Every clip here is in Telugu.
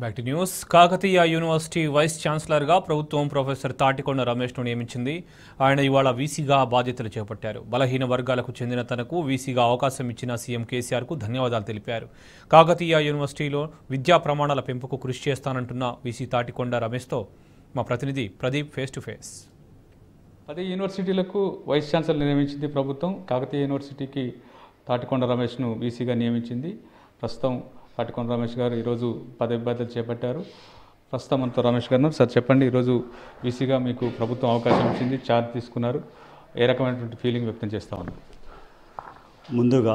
Back to news. Kakatiya university vice ఛాన్సలర్గా ప్రభుత్వం ప్రొఫెసర్ తాటికొండ రమేష్ను నియమించింది. ఆయన ఇవాళ వీసీగా బాధ్యతలు చేపట్టారు. బలహీన వర్గాలకు చెందిన తనకు వీసీగా అవకాశం ఇచ్చిన సీఎం కేసీఆర్కు ధన్యవాదాలు తెలిపారు. కాకతీయ యూనివర్సిటీలో విద్యా ప్రమాణాల పెంపుకు కృషి చేస్తానంటున్న వీసీ తాటికొండ రమేష్తో మా ప్రతినిధి ప్రదీప్ ఫేస్ టు ఫేస్. 10 యూనివర్సిటీలకు వైస్ ఛాన్సలర్ నియమించింది ప్రభుత్వం. కాకతీయ యూనివర్సిటీకి తాటికొండ రమేష్ను వీసీగా నియమించింది. ప్రస్తుతం తాటికొండ రమేష్ గారు ఈరోజు పదవి బాధ్యతలు చేపట్టారు. ప్రస్తుతం మనతో రమేష్ గారు సార్, చెప్పండి, ఈరోజు వీసీగా మీకు ప్రభుత్వం అవకాశం ఇచ్చింది, ఛార్జ్ తీసుకున్నారు, ఏ రకమైనటువంటి ఫీలింగ్ వ్యక్తం చేస్తూ ఉన్నారు? ముందుగా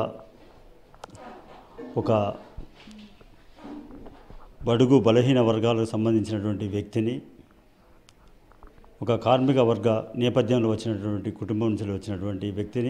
ఒక బడుగు బలహీన వర్గాలకు సంబంధించినటువంటి వ్యక్తిని, ఒక కార్మిక వర్గ నేపథ్యంలో వచ్చినటువంటి కుటుంబం నుంచి వచ్చినటువంటి వ్యక్తిని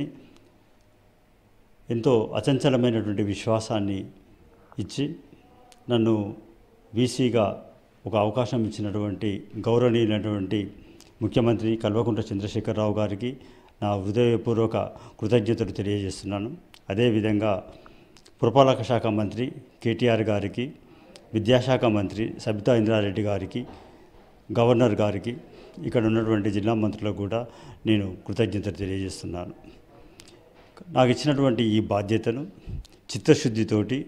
ఎంతో అచంచలమైనటువంటి విశ్వాసాన్ని ఇచ్చి నన్ను వీసీగా ఒక అవకాశం ఇచ్చినటువంటి గౌరవనీయులైనటువంటి ముఖ్యమంత్రి కల్వకుంట్ల చంద్రశేఖరరావు గారికి నా హృదయపూర్వక కృతజ్ఞతలు తెలియజేస్తున్నాను. అదేవిధంగా పురపాలక శాఖ మంత్రి కేటీఆర్ గారికి, విద్యాశాఖ మంత్రి సబితా ఇంద్రారెడ్డి గారికి, గవర్నర్ గారికి, ఇక్కడ ఉన్నటువంటి జిల్లా మంత్రులకు కూడా నేను కృతజ్ఞతలు తెలియజేస్తున్నాను. నాకు ఇచ్చినటువంటి ఈ బాధ్యతను చిత్తశుద్ధితోటి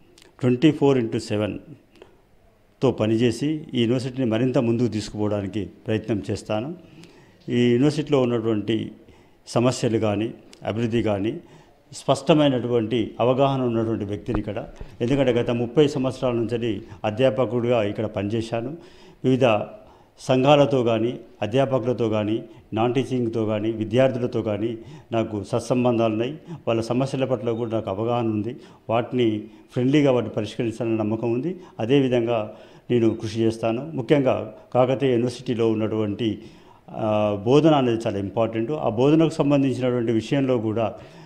24/7తో పనిచేసి ఈ యూనివర్సిటీని మరింత ముందుకు తీసుకుపోవడానికి ప్రయత్నం చేస్తాను. ఈ యూనివర్సిటీలో ఉన్నటువంటి సమస్యలు కానీ, అభివృద్ధి కానీ స్పష్టమైనటువంటి అవగాహన ఉన్నటువంటి వ్యక్తిని ఇక్కడ, ఎందుకంటే గత 30 సంవత్సరాల నుంచి అధ్యాపకుడిగా ఇక్కడ పనిచేశాను. వివిధ సంఘాలతో కానీ, అధ్యాపకులతో కానీ, నాన్ టీచింగ్తో కానీ, విద్యార్థులతో కానీ నాకు సత్సంబంధాలు ఉన్నాయి. వాళ్ళ సమస్యల పట్ల కూడా నాకు అవగాహన ఉంది. వాటిని ఫ్రెండ్లీగా పరిష్కరించాలని నమ్మకం ఉంది. అదేవిధంగా నేను కృషి చేస్తాను. ముఖ్యంగా కాకతీయ యూనివర్సిటీలో ఉన్నటువంటి బోధన అనేది చాలా ఇంపార్టెంట్. ఆ బోధనకు సంబంధించినటువంటి విషయంలో కూడా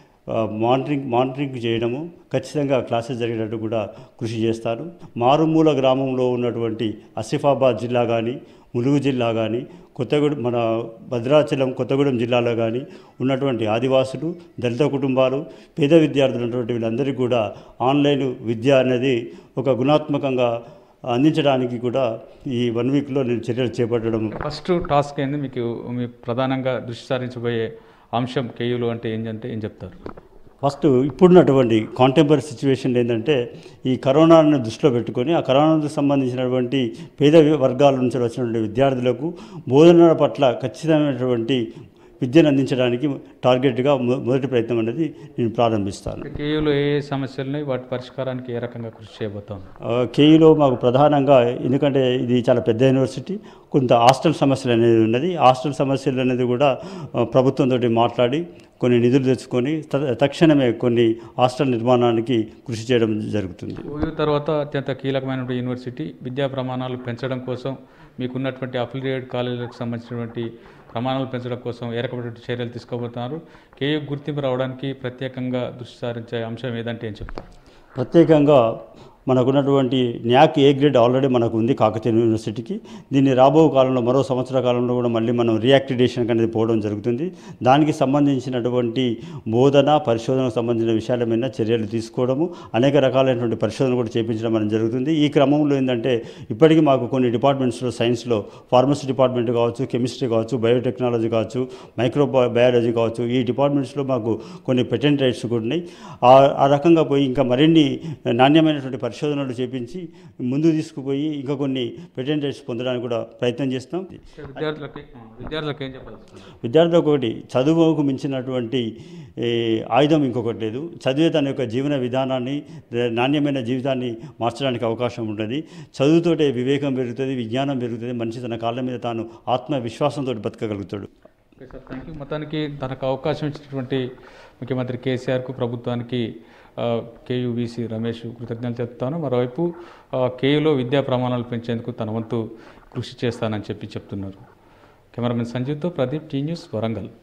మానిటరింగ్ చేయడము, ఖచ్చితంగా క్లాసెస్ జరిగేటట్టు కూడా కృషి చేస్తాను. మారుమూల గ్రామంలో ఉన్నటువంటి ఆసిఫాబాద్ జిల్లా కానీ, ములుగు జిల్లా కానీ, మన భద్రాచలం కొత్తగూడెం జిల్లాలో కానీ ఉన్నటువంటి ఆదివాసులు, దళిత కుటుంబాలు, పేద విద్యార్థులు ఉన్నటువంటి వీళ్ళందరికీ కూడా ఆన్లైన్ విద్య అనేది ఒక గుణాత్మకంగా అందించడానికి కూడా ఈ 1 వీక్లో నేను చర్యలు చేపట్టడం. ఫస్ట్ టాస్క్ ఏంది మీకు? మీ ప్రధానంగా దృష్టి సారించబోయే అంశం కేయూలో అంటే ఏం చెప్తారు? ఫస్ట్ ఇప్పుడున్నటువంటి కాంటెంపరీ సిచ్యువేషన్ ఏంటంటే, ఈ కరోనాను దృష్టిలో పెట్టుకొని ఆ కరోనాకు సంబంధించినటువంటి పేద వర్గాల నుంచి వచ్చినటువంటి విద్యార్థులకు బోధనల పట్ల ఖచ్చితమైనటువంటి విద్యను అందించడానికి టార్గెట్గా మొదటి ప్రయత్నం అనేది నేను ప్రారంభిస్తాను. కేయూలో ఏ సమస్యలని, వాటి పరిష్కారానికి ఏ రకంగా కృషి చేయబోతాం? కేయూలో మాకు ప్రధానంగా, ఎందుకంటే ఇది చాలా పెద్ద యూనివర్సిటీ, కొంత హాస్టల్ సమస్యలు అనేది ఉన్నది. హాస్టల్ సమస్యలు అనేది కూడా ప్రభుత్వంతో మాట్లాడి కొన్ని నిధులు తెచ్చుకొని తక్షణమే కొన్ని హాస్టల్ నిర్మాణానికి కృషి చేయడం జరుగుతుంది. తర్వాత అత్యంత కీలకమైన యూనివర్సిటీ విద్యా ప్రమాణాలు పెంచడం కోసం, మీకున్నటువంటి అఫిలియేటెడ్ కాలేజీలకు సంబంధించినటువంటి ప్రమాణాలు పెంచడం కోసం ఏ రకమైనటువంటి చర్యలు తీసుకోబోతున్నారు? కేయూ గుర్తింపు రావడానికి ప్రత్యేకంగా దృష్టి సారించే అంశం ఏదంటే ఏం చెప్తారు? ప్రత్యేకంగా మనకున్నటువంటి న్యాక్ ఏ గ్రేడ్ ఆల్రెడీ మనకు ఉంది కాకతీయ యూనివర్సిటీకి. దీన్ని రాబో కాలంలో మరో సంవత్సర కాలంలో కూడా మళ్ళీ మనం రీయాక్టిడేషన్ అనేది పోవడం జరుగుతుంది. దానికి సంబంధించినటువంటి బోధన పరిశోధనకు సంబంధించిన విషయాల మీద చర్యలు తీసుకోవడము, అనేక రకాలైనటువంటి పరిశోధన కూడా చేయించడం అనేది జరుగుతుంది. ఈ క్రమంలో ఏంటంటే ఇప్పటికీ మాకు కొన్ని డిపార్ట్మెంట్స్లో, సైన్స్లో ఫార్మసీ డిపార్ట్మెంట్ కావచ్చు, కెమిస్ట్రీ కావచ్చు, బయోటెక్నాలజీ కావచ్చు, మైక్రోబయాలజీ కావచ్చు, ఈ డిపార్ట్మెంట్స్లో మాకు కొన్ని పెటెంట్ రైట్స్ కూడా ఉన్నాయి. ఆ రకంగా పోయి ఇంకా మరిన్ని నాణ్యమైనటువంటి పరిశోధనలు చేపించి ముందుకు తీసుకుపోయి ఇంకా కొన్ని పెటెంట్ రైట్స్ పొందడానికి కూడా ప్రయత్నం చేస్తాం. విద్యార్థులకు ఒకటి, చదువుకు మించినటువంటి ఆయుధం ఇంకొకటి లేదు. చదివే తన యొక్క జీవన విధానాన్ని, నాణ్యమైన జీవితాన్ని మార్చడానికి అవకాశం ఉంటుంది. చదువుతోటే వివేకం పెరుగుతుంది, విజ్ఞానం పెరుగుతుంది, మనిషి తన కాళ్ళ మీద తాను ఆత్మవిశ్వాసంతో బతకగలుగుతాడు. Okay sir, thank you. మొత్తానికి తనకు అవకాశం ఇచ్చినటువంటి ముఖ్యమంత్రి కేసీఆర్కు, ప్రభుత్వానికి కేయూ వీసీ రమేష్ కృతజ్ఞతలు చెప్తాను. మరోవైపు కేయూలో విద్యా ప్రమాణాలు పెంచేందుకు తన వంతు కృషి చేస్తానని చెప్తున్నారు. కెమెరామెన్ సంజీవ్తో ప్రదీప్, టీ న్యూస్, వరంగల్.